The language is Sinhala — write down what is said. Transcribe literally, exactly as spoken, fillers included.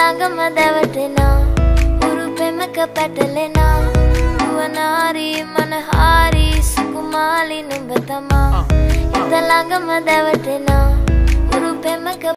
ළඟම දැවටෙනා උරුපෙමක පැටලෙනා නුවනාරි මනහාරි සුකුමාලි නුඹ තමා හිත ළඟම දැවටෙනා උරුපෙමක